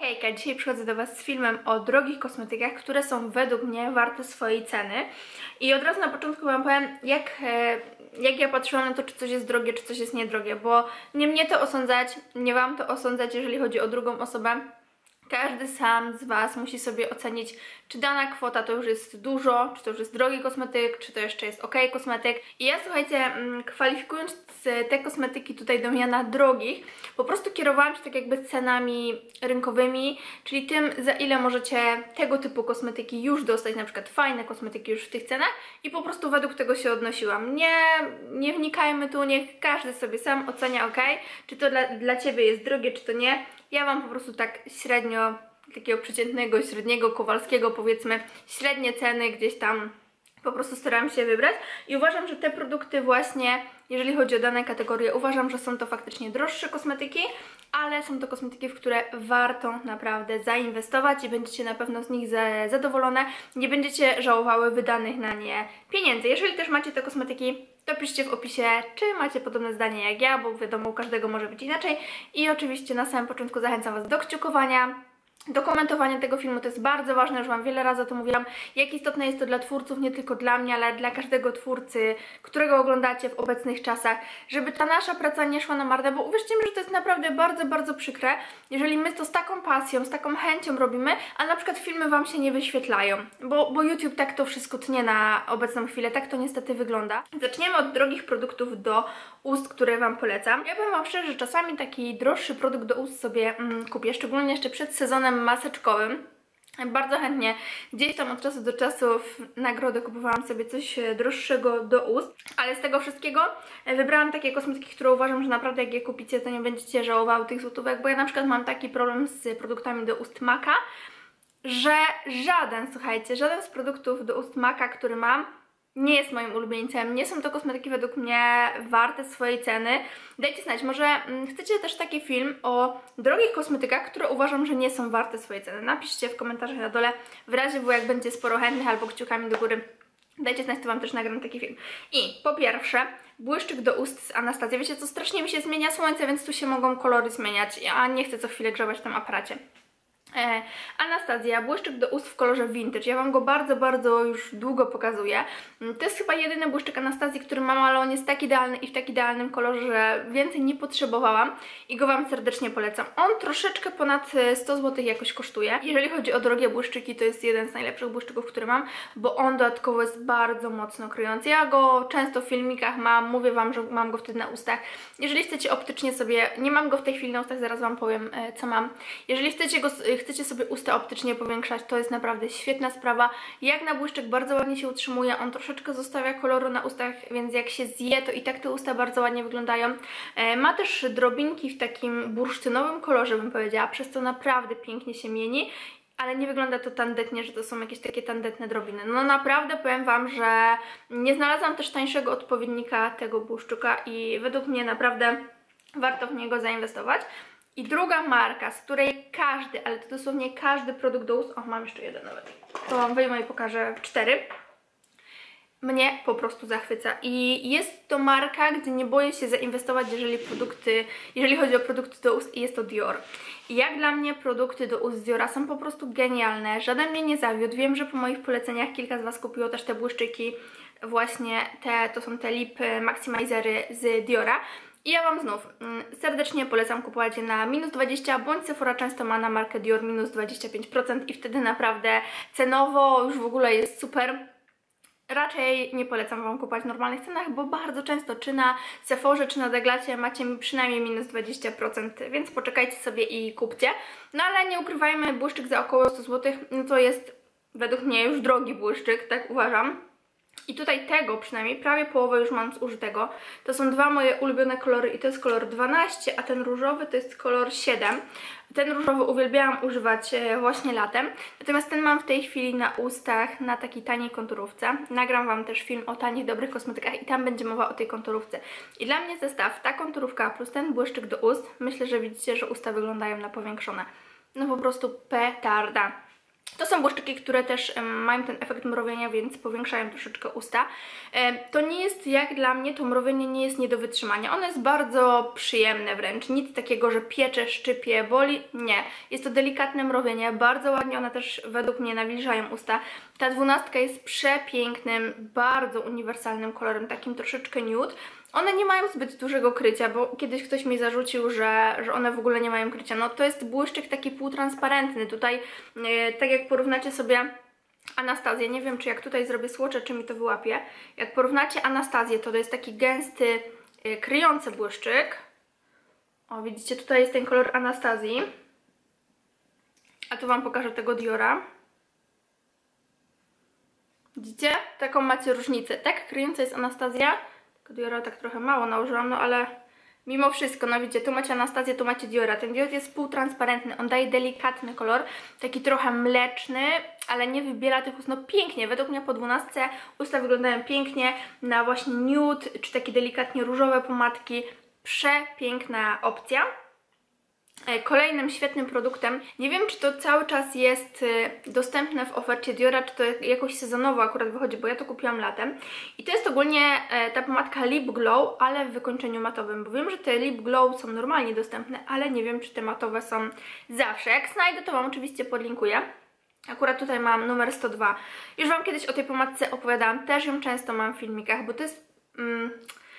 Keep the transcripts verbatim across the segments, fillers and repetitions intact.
Hejka, dzisiaj przychodzę do Was z filmem o drogich kosmetykach, które są według mnie warte swojej ceny. I od razu na początku Wam powiem, jak, jak ja patrzyłam na to, czy coś jest drogie, czy coś jest niedrogie, bo nie mnie to osądzać, nie Wam to osądzać, jeżeli chodzi o drugą osobę. Każdy sam z Was musi sobie ocenić, czy dana kwota to już jest dużo, czy to już jest drogi kosmetyk, czy to jeszcze jest ok kosmetyk. I ja, słuchajcie, kwalifikując te kosmetyki tutaj do miana drogich, po prostu kierowałam się tak jakby cenami rynkowymi, czyli tym, za ile możecie tego typu kosmetyki już dostać, na przykład fajne kosmetyki już w tych cenach, i po prostu według tego się odnosiłam. Nie, nie wnikajmy tu, niech każdy sobie sam ocenia, ok, czy to dla, dla Ciebie jest drogie, czy to nie. Ja Wam po prostu tak średnio, takiego przeciętnego, średniego, kowalskiego, powiedzmy, średnie ceny gdzieś tam po prostu staram się wybrać i uważam, że te produkty właśnie, jeżeli chodzi o dane kategorie, uważam, że są to faktycznie droższe kosmetyki, ale są to kosmetyki, w które warto naprawdę zainwestować i będziecie na pewno z nich zadowolone, nie będziecie żałowały wydanych na nie pieniędzy. Jeżeli też macie te kosmetyki, to piszcie w opisie, czy macie podobne zdanie jak ja, bo wiadomo, u każdego może być inaczej. I oczywiście na samym początku zachęcam Was do kciukowania, do komentowania tego filmu. To jest bardzo ważne, już Wam wiele razy o tym mówiłam, jak istotne jest to dla twórców, nie tylko dla mnie, ale dla każdego twórcy, którego oglądacie w obecnych czasach, żeby ta nasza praca nie szła na marne, bo uwierzcie mi, że to jest naprawdę bardzo, bardzo przykre, jeżeli my to z taką pasją, z taką chęcią robimy, a na przykład filmy Wam się nie wyświetlają, bo, bo YouTube tak to wszystko tnie na obecną chwilę, tak to niestety wygląda. Zaczniemy od drogich produktów do ust, które Wam polecam. Ja powiem Wam szczerze, że czasami taki droższy produkt do ust sobie mm, kupię, szczególnie jeszcze przed sezonem maseczkowym. Bardzo chętnie gdzieś tam od czasu do czasu w nagrodę kupowałam sobie coś droższego do ust, ale z tego wszystkiego wybrałam takie kosmetyki, które uważam, że naprawdę jak je kupicie, to nie będziecie żałowały tych złotówek, bo ja na przykład mam taki problem z produktami do ust Maka, że żaden, słuchajcie, żaden z produktów do ust Maka, który mam, nie jest moim ulubieńcem, nie są to kosmetyki według mnie warte swojej ceny. Dajcie znać, może mm, chcecie też taki film o drogich kosmetykach, które uważam, że nie są warte swojej ceny. Napiszcie w komentarzach na dole, w razie, bo jak będzie sporo chętnych albo kciukami do góry, dajcie znać, to Wam też nagram taki film. I po pierwsze, błyszczyk do ust z Anastazji. Wiecie co, strasznie mi się zmienia słońce, więc tu się mogą kolory zmieniać, a nie chcę co chwilę grzebać w tym aparacie. E, Anastazja, błyszczyk do ust w kolorze vintage. Ja Wam go bardzo, bardzo już długo pokazuję. To jest chyba jedyny błyszczyk Anastazji, który mam, ale on jest tak idealny i w tak idealnym kolorze, że więcej nie potrzebowałam i go Wam serdecznie polecam. On troszeczkę ponad sto złotych jakoś kosztuje. Jeżeli chodzi o drogie błyszczyki, to jest jeden z najlepszych błyszczyków, który mam, bo on dodatkowo jest bardzo mocno kryjący. Ja go często w filmikach mam, mówię Wam, że mam go wtedy na ustach. Jeżeli chcecie optycznie sobie, nie mam go w tej chwili na ustach, zaraz Wam powiem, co mam. Jeżeli chcecie go chcecie sobie usta optycznie powiększać, to jest naprawdę świetna sprawa. Jak na błyszczyk bardzo ładnie się utrzymuje, on troszeczkę zostawia koloru na ustach, więc jak się zje, to i tak te usta bardzo ładnie wyglądają. E, ma też drobinki w takim bursztynowym kolorze, bym powiedziała, przez co naprawdę pięknie się mieni, ale nie wygląda to tandetnie, że to są jakieś takie tandetne drobiny. No naprawdę powiem Wam, że nie znalazłam też tańszego odpowiednika tego błyszczyka i według mnie naprawdę warto w niego zainwestować. I druga marka, z której każdy, ale to dosłownie każdy produkt do ust, o, mam jeszcze jeden nawet, to Wam wyjmę i pokażę cztery, mnie po prostu zachwyca. I jest to marka, gdzie nie boję się zainwestować, jeżeli produkty, jeżeli chodzi o produkty do ust, i jest to Dior. I jak dla mnie produkty do ust z Diora są po prostu genialne, żaden mnie nie zawiódł. Wiem, że po moich poleceniach kilka z Was kupiło też te błyszczyki, właśnie te, to są te lip maximizery z Diora. I ja Wam znów mm, serdecznie polecam kupować je na minus dwadzieścia, bądź Sephora często ma na markę Dior minus dwadzieścia pięć procent i wtedy naprawdę cenowo już w ogóle jest super. Raczej nie polecam Wam kupować w normalnych cenach, bo bardzo często czy na Sephorze, czy na Deglacie macie przynajmniej minus dwadzieścia procent, więc poczekajcie sobie i kupcie. No ale nie ukrywajmy, błyszczyk za około sto złotych, no to jest według mnie już drogi błyszczyk, tak uważam. I tutaj tego przynajmniej prawie połowę już mam zużytego. To są dwa moje ulubione kolory i to jest kolor dwanaście, a ten różowy to jest kolor siedem. Ten różowy uwielbiałam używać właśnie latem. Natomiast ten mam w tej chwili na ustach na takiej taniej konturówce. Nagram Wam też film o tanich, dobrych kosmetykach i tam będzie mowa o tej konturówce. I dla mnie zestaw, ta konturówka plus ten błyszczyk do ust, myślę, że widzicie, że usta wyglądają na powiększone. No po prostu petarda. To są błyszczyki, które też mają ten efekt mrowienia, więc powiększają troszeczkę usta. To nie jest, jak dla mnie, to mrowienie nie jest nie do wytrzymania. Ono jest bardzo przyjemne wręcz. Nic takiego, że piecze, szczypie, boli. Nie. Jest to delikatne mrowienie. Bardzo ładnie one też według mnie nawilżają usta. Ta dwunastka jest przepięknym, bardzo uniwersalnym kolorem, takim troszeczkę nude. One nie mają zbyt dużego krycia, bo kiedyś ktoś mi zarzucił, że, że one w ogóle nie mają krycia. No to jest błyszczyk taki półtransparentny. Tutaj, yy, tak jak porównacie sobie Anastazję, nie wiem czy jak tutaj zrobię słocze, czy mi to wyłapie. Jak porównacie Anastazję, to to jest taki gęsty, yy, kryjący błyszczyk. O, widzicie, tutaj jest ten kolor Anastazji. A tu Wam pokażę tego Diora. Widzicie? Taką macie różnicę. Tak kryjąca jest Anastazja. Diora tak trochę mało nałożyłam, no ale mimo wszystko, no widzicie, tu macie Anastazję, tu macie Diora. Ten Dior jest półtransparentny, on daje delikatny kolor, taki trochę mleczny, ale nie wybiela tych ust, no pięknie. Według mnie po dwunastce usta wyglądają pięknie na właśnie nude, czy takie delikatnie różowe pomadki. Przepiękna opcja. Kolejnym świetnym produktem, nie wiem czy to cały czas jest dostępne w ofercie Diora, czy to jakoś sezonowo akurat wychodzi, bo ja to kupiłam latem. I to jest ogólnie ta pomadka Lip Glow, ale w wykończeniu matowym, bo wiem, że te Lip Glow są normalnie dostępne, ale nie wiem czy te matowe są zawsze. Jak znajdę, to Wam oczywiście podlinkuję. Akurat tutaj mam numer sto dwa. Już Wam kiedyś o tej pomadce opowiadałam, też ją często mam w filmikach, bo to jest... Mm,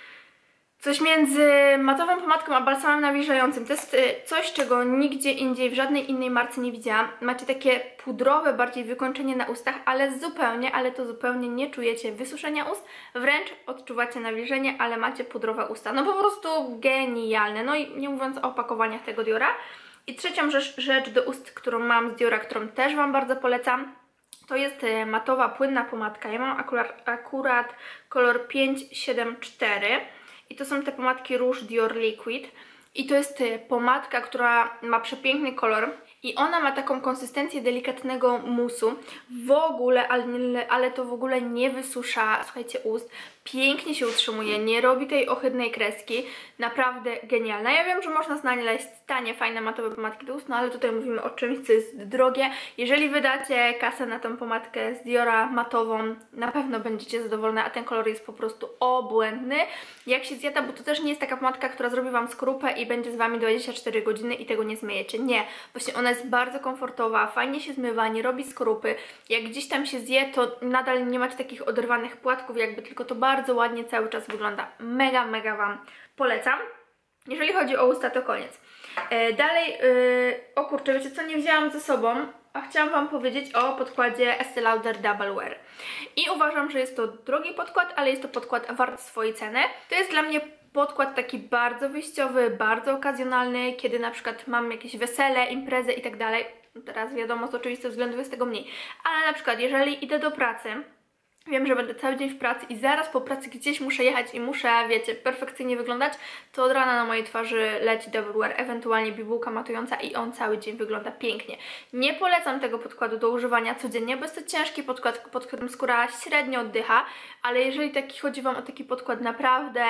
coś między matową pomadką a balsamem nawilżającym. To jest coś, czego nigdzie indziej, w żadnej innej marce nie widziałam. Macie takie pudrowe bardziej wykończenie na ustach, ale zupełnie, ale to zupełnie nie czujecie wysuszenia ust. Wręcz odczuwacie nawilżenie, ale macie pudrowe usta. No po prostu genialne. No i nie mówiąc o opakowaniach tego Diora. I trzecią rzecz, rzecz do ust, którą mam z Diora, którą też Wam bardzo polecam. To jest matowa, płynna pomadka. Ja mam akurat, akurat kolor pięć siedem cztery. I to są te pomadki Rouge Dior Liquid. I to jest pomadka, która ma przepiękny kolor. I ona ma taką konsystencję delikatnego musu. W ogóle, ale, ale to w ogóle nie wysusza, słuchajcie, ust. Pięknie się utrzymuje, nie robi tej ohydnej kreski. Naprawdę genialna. Ja wiem, że można znaleźć tanie, fajne matowe pomadki do ust, no ale tutaj mówimy o czymś, co jest drogie. Jeżeli wydacie kasę na tą pomadkę z Diora matową, na pewno będziecie zadowolone, a ten kolor jest po prostu obłędny. Jak się zjada, bo to też nie jest taka pomadka, która zrobi Wam skorupę i będzie z Wami dwadzieścia cztery godziny i tego nie zmyjecie. Nie. Właśnie ona jest bardzo komfortowa, fajnie się zmywa, nie robi skorupy. Jak gdzieś tam się zje, to nadal nie macie takich oderwanych płatków, jakby, tylko to bardzo ładnie cały czas wygląda. Mega, mega Wam polecam. Jeżeli chodzi o usta, to koniec. E, dalej, yy, o kurczę, wiecie co, nie wzięłam ze sobą, a chciałam Wam powiedzieć o podkładzie Estée Lauder Double Wear. I uważam, że jest to drogi podkład, ale jest to podkład wart swojej ceny. To jest dla mnie podkład taki bardzo wyjściowy, bardzo okazjonalny, kiedy na przykład mam jakieś wesele, imprezę i tak dalej. Teraz wiadomo, z oczywistych względów jest tego mniej. Ale na przykład, jeżeli idę do pracy, wiem, że będę cały dzień w pracy i zaraz po pracy gdzieś muszę jechać i muszę, wiecie, perfekcyjnie wyglądać, to od rana na mojej twarzy leci Double Wear, ewentualnie bibułka matująca i on cały dzień wygląda pięknie. Nie polecam tego podkładu do używania codziennie, bo jest to ciężki podkład, pod którym skóra średnio oddycha, ale jeżeli taki chodzi Wam o taki podkład naprawdę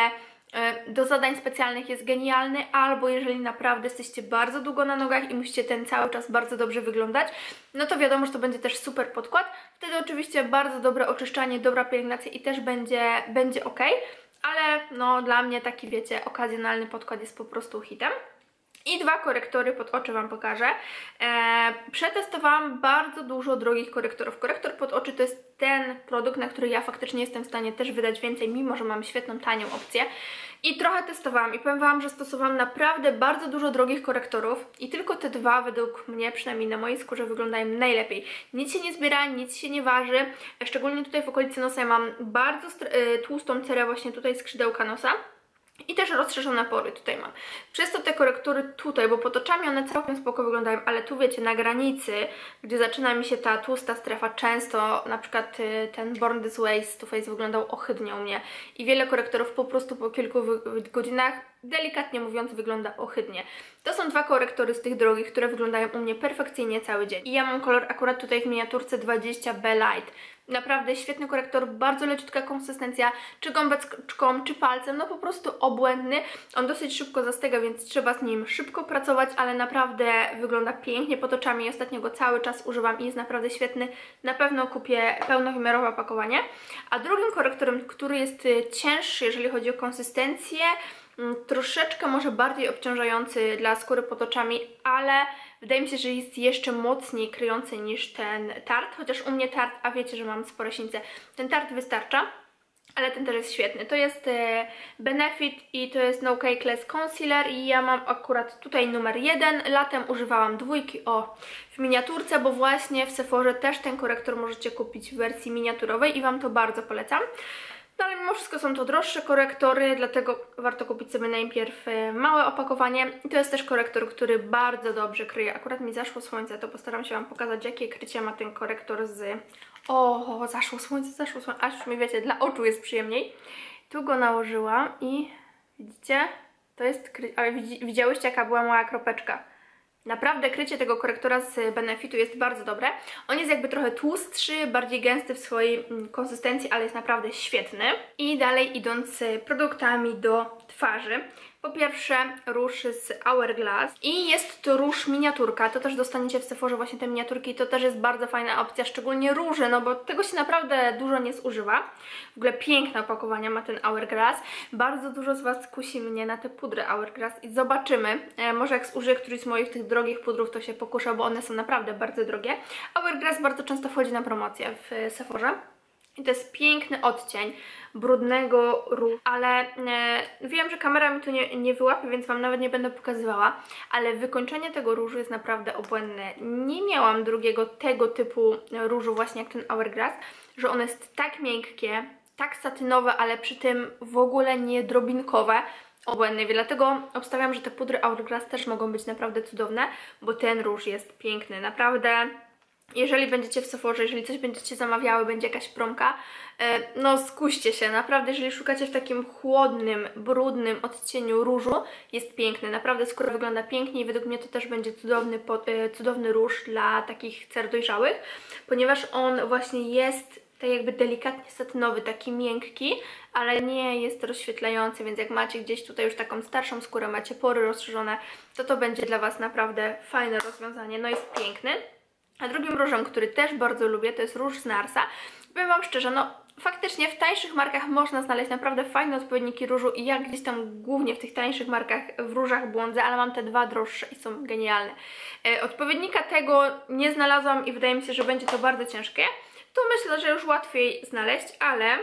do zadań specjalnych, jest genialny, albo jeżeli naprawdę jesteście bardzo długo na nogach i musicie ten cały czas bardzo dobrze wyglądać, no to wiadomo, że to będzie też super podkład. Wtedy oczywiście bardzo dobre oczyszczanie, dobra pielęgnacja i też będzie, będzie ok, ale no dla mnie taki, wiecie, okazjonalny podkład jest po prostu hitem. I dwa korektory pod oczy Wam pokażę. Eee, przetestowałam bardzo dużo drogich korektorów. Korektor pod oczy to jest ten produkt, na który ja faktycznie jestem w stanie też wydać więcej, mimo że mam świetną, tanią opcję. I trochę testowałam i powiem Wam, że stosowałam naprawdę bardzo dużo drogich korektorów i tylko te dwa według mnie, przynajmniej na mojej skórze, wyglądają najlepiej. Nic się nie zbiera, nic się nie waży. Szczególnie tutaj w okolicy nosa ja mam bardzo tłustą cerę właśnie tutaj skrzydełka nosa. I też rozszerzone pory tutaj mam. Przez to te korektury tutaj, bo pod oczami one całkiem spoko wyglądają, ale tu wiecie, na granicy, gdzie zaczyna mi się ta tłusta strefa, często na przykład ten Born This Way z Too Faced wyglądał ohydnie u mnie. I wiele korektorów po prostu po kilku godzinach delikatnie mówiąc wygląda ohydnie. To są dwa korektory z tych drogich, które wyglądają u mnie perfekcyjnie cały dzień. I ja mam kolor akurat tutaj w miniaturce dwadzieścia B Light. Naprawdę świetny korektor, bardzo leciutka konsystencja, czy gąbeczką, czy palcem, no po prostu obłędny. On dosyć szybko zastyga, więc trzeba z nim szybko pracować, ale naprawdę wygląda pięknie pod oczami i ostatnio go cały czas używam i jest naprawdę świetny. Na pewno kupię pełnowymiarowe opakowanie. A drugim korektorem, który jest cięższy, jeżeli chodzi o konsystencję, troszeczkę może bardziej obciążający dla skóry pod oczami, ale wydaje mi się, że jest jeszcze mocniej kryjący niż ten Tarte, chociaż u mnie Tarte, a wiecie, że mam spore sińce, ten Tarte wystarcza, ale ten też jest świetny. To jest Benefit i to jest No Cakeless Concealer i ja mam akurat tutaj numer jeden. Latem używałam dwójki, o, w miniaturce, bo właśnie w Sephorze też ten korektor możecie kupić w wersji miniaturowej i Wam to bardzo polecam. No ale mimo wszystko są to droższe korektory, dlatego warto kupić sobie najpierw małe opakowanie. I to jest też korektor, który bardzo dobrze kryje. Akurat mi zaszło słońce, to postaram się Wam pokazać, jakie krycie ma ten korektor z... O, zaszło słońce, zaszło słońce, aż mi wiecie, dla oczu jest przyjemniej. Tu go nałożyłam i widzicie, to jest kry... Ale widziałyście, jaka była mała kropeczka. Naprawdę krycie tego korektora z Benefitu jest bardzo dobre. On jest jakby trochę tłustszy, bardziej gęsty w swojej konsystencji, ale jest naprawdę świetny. I dalej idąc z produktami do twarzy. Po pierwsze róż z Hourglass i jest to róż miniaturka, to też dostaniecie w Sephorze właśnie te miniaturki, to też jest bardzo fajna opcja, szczególnie róże, no bo tego się naprawdę dużo nie zużywa. W ogóle piękne opakowania ma ten Hourglass, bardzo dużo z Was kusi mnie na te pudry Hourglass i zobaczymy, e, może jak zużyję któryś z moich tych drogich pudrów, to się pokuszę, bo one są naprawdę bardzo drogie. Hourglass bardzo często wchodzi na promocję w Sephorze. I to jest piękny odcień brudnego różu, ale e, wiem, że kamera mi tu nie, nie wyłapie, więc Wam nawet nie będę pokazywała, ale wykończenie tego różu jest naprawdę obłędne. Nie miałam drugiego tego typu różu właśnie jak ten Hourglass, że ono jest tak miękkie, tak satynowe, ale przy tym w ogóle nie drobinkowe. Obłędne, dlatego obstawiam, że te pudry Hourglass też mogą być naprawdę cudowne, bo ten róż jest piękny, naprawdę. Jeżeli będziecie w Sephorze, jeżeli coś będziecie zamawiały, będzie jakaś promka, no skuście się, naprawdę, jeżeli szukacie w takim chłodnym, brudnym odcieniu różu, jest piękny, naprawdę skóra wygląda pięknie i według mnie to też będzie cudowny, cudowny róż dla takich cer dojrzałych, ponieważ on właśnie jest tak jakby delikatnie satynowy, taki miękki, ale nie jest rozświetlający, więc jak macie gdzieś tutaj już taką starszą skórę, macie pory rozszerzone, to to będzie dla Was naprawdę fajne rozwiązanie, no jest piękny. A drugim różem, który też bardzo lubię, to jest róż z Narsa. Powiem Wam szczerze, no faktycznie w tańszych markach można znaleźć naprawdę fajne odpowiedniki różu i ja gdzieś tam głównie w tych tańszych markach w różach błądzę, ale mam te dwa droższe i są genialne. E, odpowiednika tego nie znalazłam i wydaje mi się, że będzie to bardzo ciężkie. Tu myślę, że już łatwiej znaleźć, ale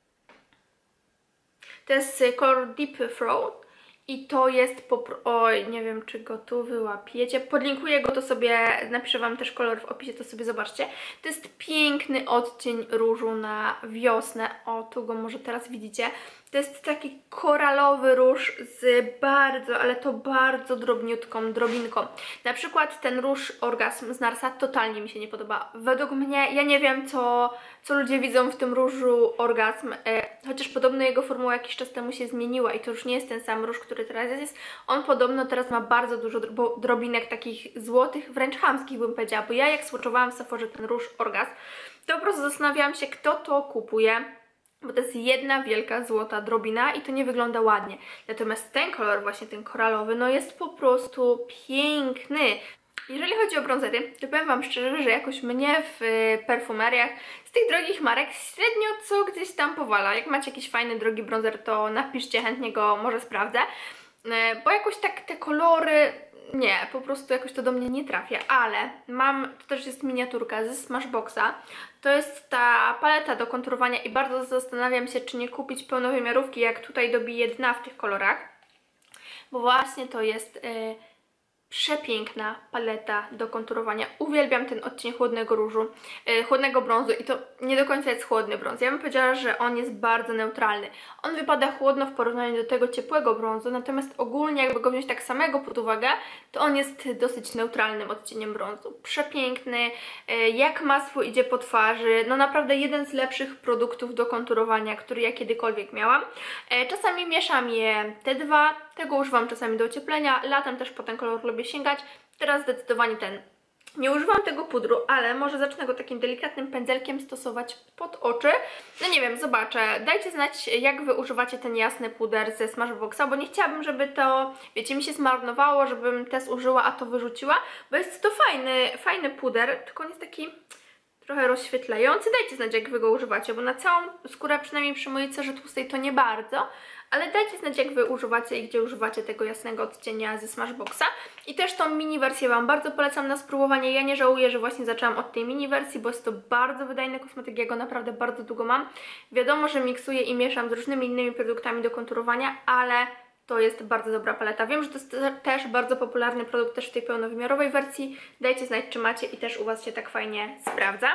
to jest kolor Deep Throat. I to jest po... Oj, nie wiem, czy go tu wyłapiecie. Podlinkuję go, to sobie napiszę Wam też kolor w opisie, to sobie zobaczcie. To jest piękny odcień różu na wiosnę. O, tu go może teraz widzicie. To jest taki koralowy róż z bardzo, ale to bardzo drobniutką drobinką. Na przykład ten róż Orgasm z Narsa totalnie mi się nie podoba. Według mnie, ja nie wiem co, co ludzie widzą w tym różu Orgasm, e, chociaż podobno jego formuła jakiś czas temu się zmieniła i to już nie jest ten sam róż, który teraz jest. On podobno teraz ma bardzo dużo drobinek takich złotych, wręcz chamskich bym powiedziała, bo ja jak swatchowałam w Sephorze ten róż Orgasm, to po prostu zastanawiałam się, kto to kupuje, bo to jest jedna wielka złota drobina i to nie wygląda ładnie. Natomiast ten kolor, właśnie ten koralowy, no jest po prostu piękny. Jeżeli chodzi o brązery, to powiem Wam szczerze, że jakoś mnie w perfumeriach z tych drogich marek średnio co gdzieś tam powala. Jak macie jakiś fajny, drogi brązer, to napiszcie, chętnie go może sprawdzę. Bo jakoś tak te kolory... Nie, po prostu jakoś to do mnie nie trafia, ale mam, to też jest miniaturka ze Smashboxa, to jest ta paleta do konturowania i bardzo zastanawiam się, czy nie kupić pełnowymiarówki, jak tutaj dobiję dna w tych kolorach, bo właśnie to jest yy, przepiękna paleta do konturowania. Uwielbiam ten odcień chłodnego różu, yy, chłodnego brązu i to nie do końca jest chłodny brąz. Ja bym powiedziała, że on jest bardzo neutralny. On wypada chłodno w porównaniu do tego ciepłego brązu, natomiast ogólnie jakby go wziąć tak samego pod uwagę, to on jest dosyć neutralnym odcieniem brązu. Przepiękny, yy, jak masło idzie po twarzy, no naprawdę jeden z lepszych produktów do konturowania, który ja kiedykolwiek miałam. Yy, czasami mieszam je te dwa, Tego używam czasami do ocieplenia, latem też po ten kolor lubię sięgać. Teraz zdecydowanie ten. Nie używam tego pudru, ale może zacznę go takim delikatnym pędzelkiem stosować pod oczy. No nie wiem, zobaczę. Dajcie znać, jak wy używacie ten jasny puder ze Smashboxa, bo nie chciałabym, żeby to, wiecie, mi się zmarnowało, żebym te zużyła, a to wyrzuciła, bo jest to fajny, fajny puder, tylko on jest taki trochę rozświetlający. Dajcie znać, jak wy go używacie, bo na całą skórę, przynajmniej przy mojej cerze tłustej, to nie bardzo, ale dajcie znać, jak wy używacie i gdzie używacie tego jasnego odcienia ze Smashboxa. I też tą mini wersję wam bardzo polecam na spróbowanie. Ja nie żałuję, że właśnie zaczęłam od tej mini wersji, bo jest to bardzo wydajny kosmetyk, ja go naprawdę bardzo długo mam. Wiadomo, że miksuję i mieszam z różnymi innymi produktami do konturowania, ale to jest bardzo dobra paleta. Wiem, że to jest też bardzo popularny produkt, też w tej pełnowymiarowej wersji. Dajcie znać, czy macie i też u was się tak fajnie sprawdza.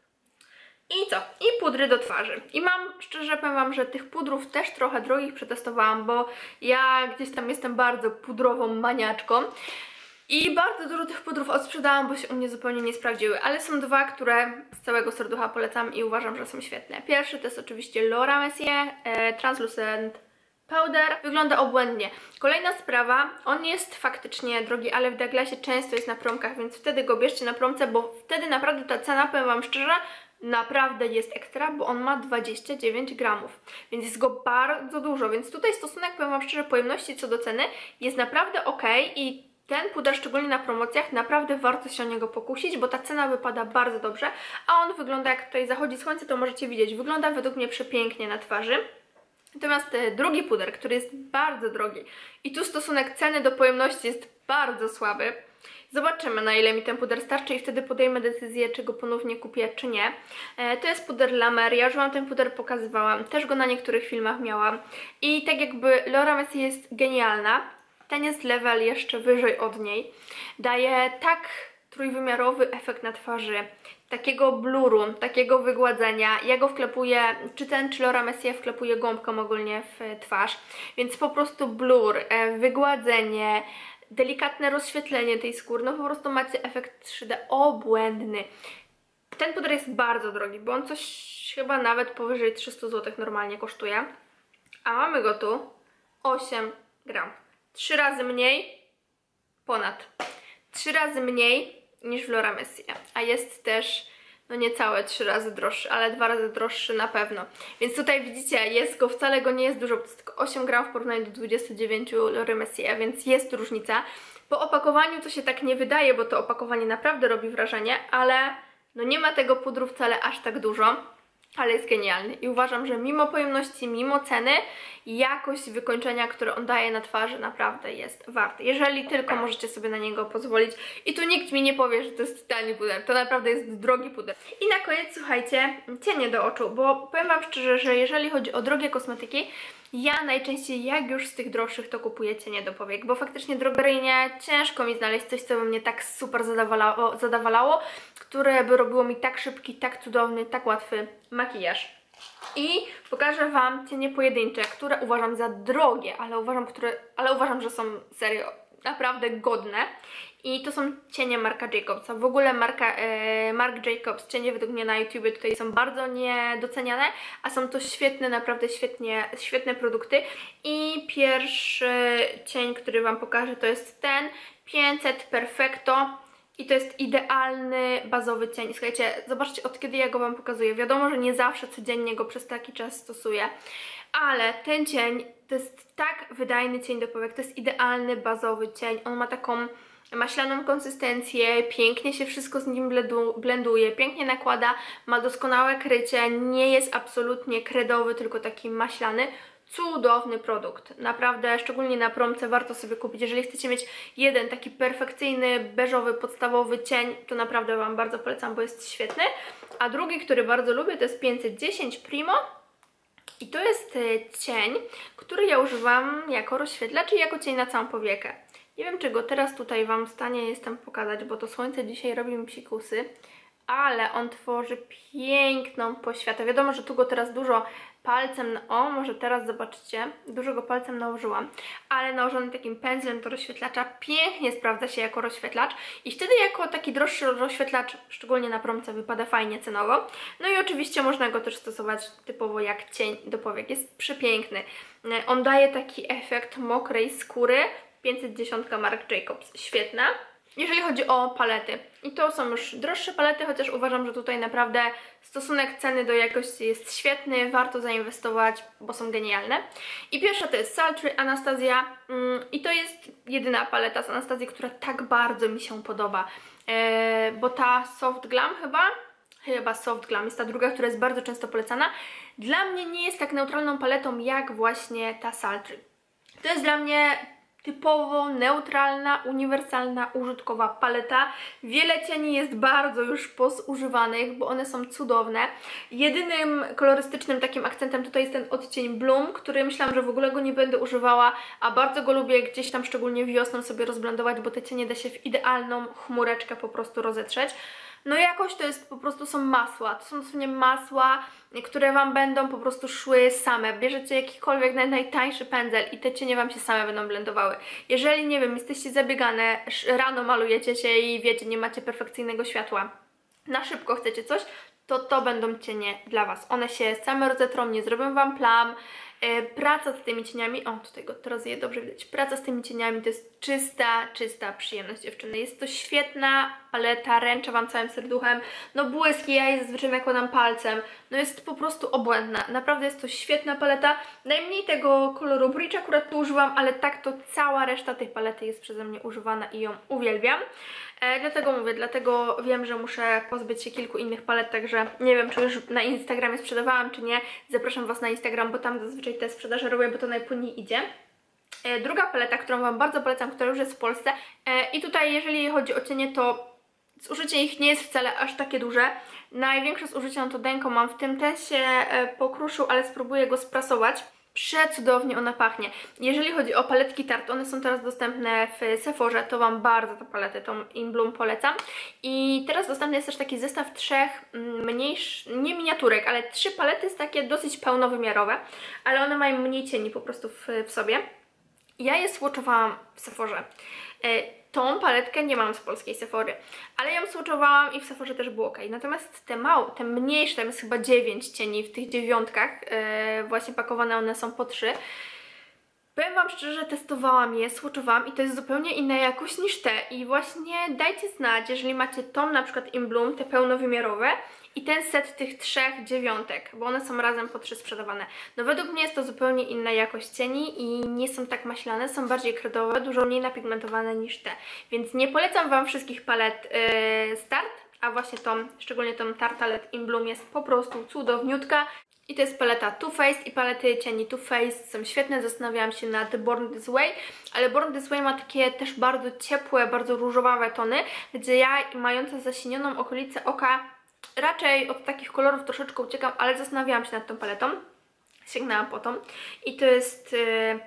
I co? I pudry do twarzy. I mam, szczerze powiem wam, że tych pudrów też trochę drogich przetestowałam, bo ja gdzieś tam jestem bardzo pudrową maniaczką. I bardzo dużo tych pudrów odsprzedałam, bo się u mnie zupełnie nie sprawdziły. Ale są dwa, które z całego serducha polecam i uważam, że są świetne. Pierwszy to jest oczywiście Laura Mercier e, Translucent Powder. Wygląda obłędnie. Kolejna sprawa, on jest faktycznie drogi, ale w Douglasie często jest na promkach, więc wtedy go bierzcie na promce, bo wtedy naprawdę ta cena, powiem wam szczerze, naprawdę jest ekstra, bo on ma dwadzieścia dziewięć gramów, więc jest go bardzo dużo, więc tutaj stosunek, powiem wam szczerze, pojemności co do ceny jest naprawdę ok i ten puder, szczególnie na promocjach, naprawdę warto się o niego pokusić, bo ta cena wypada bardzo dobrze, a on wygląda, jak tutaj zachodzi słońce, to możecie widzieć, wygląda według mnie przepięknie na twarzy. Natomiast drugi puder, który jest bardzo drogi i tu stosunek ceny do pojemności jest bardzo słaby. Zobaczymy, na ile mi ten puder starczy i wtedy podejmę decyzję, czy go ponownie kupię, czy nie. E, to jest puder La Mer. Ja już wam ten puder pokazywałam, też go na niektórych filmach miałam. I tak jakby Laura Mercier jest genialna, ten jest level jeszcze wyżej od niej. Daje tak trójwymiarowy efekt na twarzy, takiego bluru, takiego wygładzenia. Ja go wklepuję, czy ten, czy Laura Mercier wklepuję gąbką ogólnie w twarz, więc po prostu blur, e, wygładzenie, delikatne rozświetlenie tej skóry, no po prostu macie efekt trzy D obłędny. Ten puder jest bardzo drogi, bo on coś chyba nawet powyżej trzysta złotych normalnie kosztuje, a mamy go tu osiem gram. trzy razy mniej, ponad trzy razy mniej niż w Laura Mercier, a jest też no niecałe trzy razy droższy, ale dwa razy droższy na pewno. Więc tutaj widzicie, jest go, wcale go nie jest dużo, to jest tylko osiem gram w porównaniu do dwudziestu dziewięciu Laura Mercier, więc jest różnica. Po opakowaniu to się tak nie wydaje, bo to opakowanie naprawdę robi wrażenie, ale no nie ma tego pudru wcale aż tak dużo, ale jest genialny i uważam, że mimo pojemności, mimo ceny, jakość wykończenia, które on daje na twarzy, naprawdę jest warty. Jeżeli tylko możecie sobie na niego pozwolić i tu nikt mi nie powie, że to jest tani puder, to naprawdę jest drogi puder. I na koniec, słuchajcie, cienie do oczu, bo powiem wam szczerze, że jeżeli chodzi o drogie kosmetyki, ja najczęściej, jak już z tych droższych, to kupuję cienie do powiek, bo faktycznie drogeryjnie ciężko mi znaleźć coś, co by mnie tak super zadawalało, zadawalało, które by robiło mi tak szybki, tak cudowny, tak łatwy makijaż. I pokażę wam cienie pojedyncze, które uważam za drogie, ale uważam, które, ale uważam, że są serio naprawdę godne. I to są cienie Marca Jacobsa. W ogóle Marka, e, Marc Jacobs, cienie według mnie na YouTubie tutaj są bardzo niedoceniane, a są to świetne, naprawdę świetnie, świetne produkty. I pierwszy cień, który wam pokażę, to jest ten pięćset Perfecto. I to jest idealny, bazowy cień. Słuchajcie, zobaczcie, od kiedy ja go wam pokazuję. Wiadomo, że nie zawsze codziennie go przez taki czas stosuję, ale ten cień to jest tak wydajny cień do powiek. To jest idealny, bazowy cień. On ma taką maślaną konsystencję, pięknie się wszystko z nim blenduje, pięknie nakłada, ma doskonałe krycie, nie jest absolutnie kredowy, tylko taki maślany. Cudowny produkt, naprawdę, szczególnie na promce warto sobie kupić. Jeżeli chcecie mieć jeden taki perfekcyjny, beżowy, podstawowy cień, to naprawdę wam bardzo polecam, bo jest świetny. A drugi, który bardzo lubię, to jest pięćset dziesięć Primo i to jest cień, który ja używam jako rozświetlacz i jako cień na całą powiekę. Nie wiem, czy go teraz tutaj wam w stanie jestem pokazać, bo to słońce dzisiaj robi mi psikusy, ale on tworzy piękną poświatę. Wiadomo, że tu go teraz dużo palcem, na... o, może teraz zobaczycie, dużo go palcem nałożyłam, ale nałożony takim pędzlem do rozświetlacza pięknie sprawdza się jako rozświetlacz i wtedy jako taki droższy rozświetlacz, szczególnie na promce, wypada fajnie cenowo. No i oczywiście można go też stosować typowo jak cień do powiek, jest przepiękny. On daje taki efekt mokrej skóry, pięćset dziesięć Marc Jacobs, świetna. Jeżeli chodzi o palety, i to są już droższe palety, chociaż uważam, że tutaj naprawdę stosunek ceny do jakości jest świetny, warto zainwestować, bo są genialne. I pierwsza to jest Sultry Anastasia i to jest jedyna paleta z Anastazji, która tak bardzo mi się podoba, bo ta Soft Glam chyba, chyba Soft Glam jest ta druga, która jest bardzo często polecana, dla mnie nie jest tak neutralną paletą jak właśnie ta Sultry. To jest dla mnie typowo neutralna, uniwersalna, użytkowa paleta. Wiele cieni jest bardzo już pozużywanych, bo one są cudowne. Jedynym kolorystycznym takim akcentem tutaj jest ten odcień Bloom, który myślałam, że w ogóle go nie będę używała, a bardzo go lubię gdzieś tam szczególnie wiosną sobie rozblendować, bo te cienie da się w idealną chmureczkę po prostu rozetrzeć. No jakoś to jest, po prostu są masła, to są dosłownie masła, które Wam będą po prostu szły same. Bierzecie jakikolwiek naj, najtańszy pędzel i te cienie Wam się same będą blendowały. Jeżeli, nie wiem, jesteście zabiegane, rano malujecie się i wiecie, nie macie perfekcyjnego światła, na szybko chcecie coś, to to będą cienie dla Was. One się same rozetrą, nie zrobią Wam plam. Praca z tymi cieniami, o tutaj go teraz je dobrze widać, praca z tymi cieniami to jest czysta, czysta przyjemność dziewczyny. Jest to świetna paleta, ręczę Wam całym serduchem, no błyski, ja je zazwyczaj nakładam palcem, no jest po prostu obłędna, naprawdę jest to świetna paleta. Najmniej tego koloru Bridge akurat tu używam, ale tak to cała reszta tej palety jest przeze mnie używana i ją uwielbiam. E, dlatego mówię, dlatego wiem, że muszę pozbyć się kilku innych palet, także nie wiem, czy już na Instagramie sprzedawałam, czy nie. Zapraszam Was na Instagram, bo tam zazwyczaj te sprzedaże robię, bo to najpłynniej idzie. E, druga paleta, którą Wam bardzo polecam, która już jest w Polsce e, i tutaj jeżeli chodzi o cienie, to zużycie ich nie jest wcale aż takie duże. Największe zużycie no to Denko mam w tym, ten się e, pokruszył, ale spróbuję go sprasować. Przecudownie ona pachnie. Jeżeli chodzi o paletki Tarte, one są teraz dostępne w Sephorze, to Wam bardzo tę paletę, tą In Bloom polecam. I teraz dostępny jest też taki zestaw trzech mniejszych, nie miniaturek, ale trzy palety jest takie dosyć pełnowymiarowe, ale one mają mniej cieni po prostu w, w sobie. Ja je swatchowałam w Sephorze. Tą paletkę nie mam z polskiej Sephory, ale ją swatchowałam i w Sephorze też było ok. Natomiast te małe, te mniejsze, tam jest chyba dziewięć cieni w tych dziewiątkach, yy, właśnie pakowane one są po trzy. Powiem Wam szczerze, testowałam je, swatchowałam i to jest zupełnie inna jakość niż te. I właśnie dajcie znać, jeżeli macie tą na przykład In Bloom, te pełnowymiarowe i ten set tych trzech dziewiątek, bo one są razem po trzy sprzedawane. No według mnie jest to zupełnie inna jakość cieni i nie są tak maślane, są bardziej kredowe, dużo mniej napigmentowane niż te. Więc nie polecam Wam wszystkich palet yy, Start, a właśnie tą, szczególnie tą Tartalet In Bloom jest po prostu cudowniutka. I to jest paleta Too Faced i palety cieni Too Faced są świetne. Zastanawiałam się nad Born This Way, ale Born This Way ma takie też bardzo ciepłe, bardzo różowawe tony, gdzie ja, mająca zasilnioną okolicę oka, raczej od takich kolorów troszeczkę uciekam, ale zastanawiałam się nad tą paletą. Sięgnęłam po tą i to jest yy,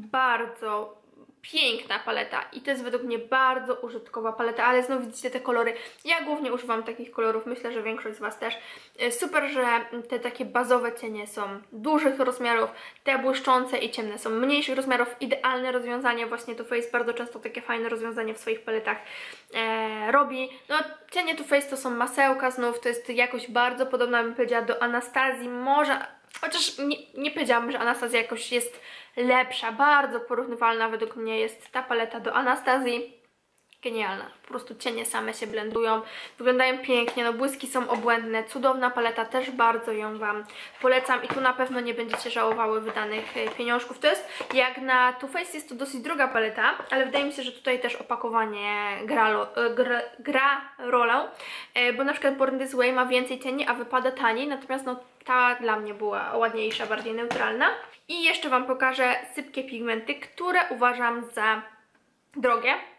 bardzo piękna paleta i to jest według mnie bardzo użytkowa paleta, ale znowu widzicie te kolory. Ja głównie używam takich kolorów, myślę, że większość z Was też. Super, że te takie bazowe cienie są dużych rozmiarów, te błyszczące i ciemne są mniejszych rozmiarów. Idealne rozwiązanie, właśnie Too Faced bardzo często takie fajne rozwiązanie w swoich paletach e, robi. No cienie Too Faced to są masełka znów, to jest jakoś bardzo podobna, bym powiedziała, do Anastazji, może... Chociaż nie, nie powiedziałabym, że Anastazja jakoś jest lepsza, bardzo porównywalna według mnie jest ta paleta do Anastazji. Genialna, po prostu cienie same się blendują, wyglądają pięknie, no błyski są obłędne, cudowna paleta, też bardzo ją Wam polecam i tu na pewno nie będziecie żałowały wydanych pieniążków. To jest, jak na Too Faced jest to dosyć droga paleta, ale wydaje mi się, że tutaj też opakowanie gra, gra, gra rolę, bo na przykład Born This Way ma więcej cieni, a wypada taniej, natomiast no ta dla mnie była ładniejsza, bardziej neutralna. I jeszcze Wam pokażę sypkie pigmenty, które uważam za drogie.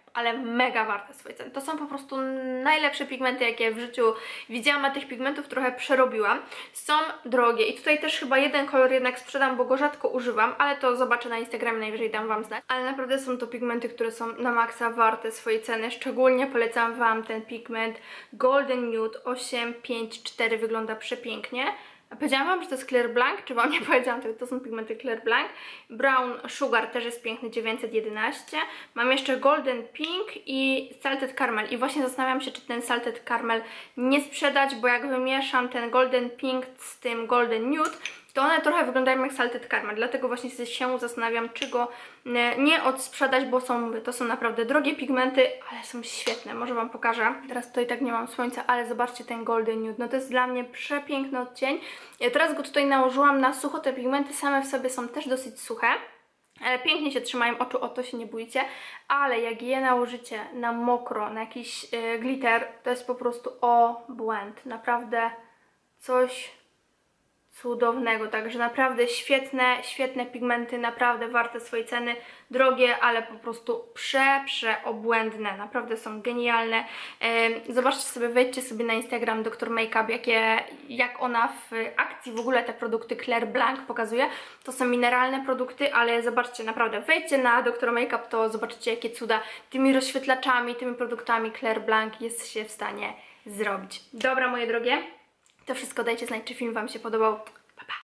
ale mega warte swojej ceny. To są po prostu najlepsze pigmenty, jakie w życiu widziałam, a tych pigmentów trochę przerobiłam. Są drogie i tutaj też chyba jeden kolor jednak sprzedam, bo go rzadko używam, ale to zobaczę na Instagramie, najwyżej dam Wam znać. Ale naprawdę są to pigmenty, które są na maksa warte swojej ceny. Szczególnie polecam Wam ten pigment Golden Nude osiem pięć cztery, wygląda przepięknie. A powiedziałam Wam, że to jest Clear Blanc, czy Wam nie powiedziałam, to są pigmenty Clear Blanc. Brown Sugar też jest piękny, dziewięćset jedenaście. Mam jeszcze Golden Pink i Salted Caramel. I właśnie zastanawiam się, czy ten Salted Caramel nie sprzedać, bo jak wymieszam ten Golden Pink z tym Golden Nude, to one trochę wyglądają jak Salted Caramel, dlatego właśnie się zastanawiam, czy go nie odsprzedać, bo są, to są naprawdę drogie pigmenty, ale są świetne, może Wam pokażę. Teraz tutaj tak nie mam słońca, ale zobaczcie ten Golden Nude, no to jest dla mnie przepiękny odcień. Ja teraz go tutaj nałożyłam na sucho, te pigmenty same w sobie są też dosyć suche, ale pięknie się trzymają oczu, o to się nie bójcie, ale jak je nałożycie na mokro, na jakiś yy, glitter, to jest po prostu obłęd, naprawdę coś cudownego, także naprawdę świetne, świetne pigmenty, naprawdę warte swojej ceny, drogie, ale po prostu prze, przeobłędne, naprawdę są genialne. Zobaczcie sobie, wejdźcie sobie na Instagram doktor Makeup, jakie, jak ona w akcji w ogóle te produkty Claire Blanc pokazuje. To są mineralne produkty, ale zobaczcie, naprawdę, wejdźcie na doktor Makeup, to zobaczycie, jakie cuda tymi rozświetlaczami, tymi produktami Claire Blanc jest się w stanie zrobić. Dobra, moje drogie, to wszystko, dajcie znać, czy film Wam się podobał.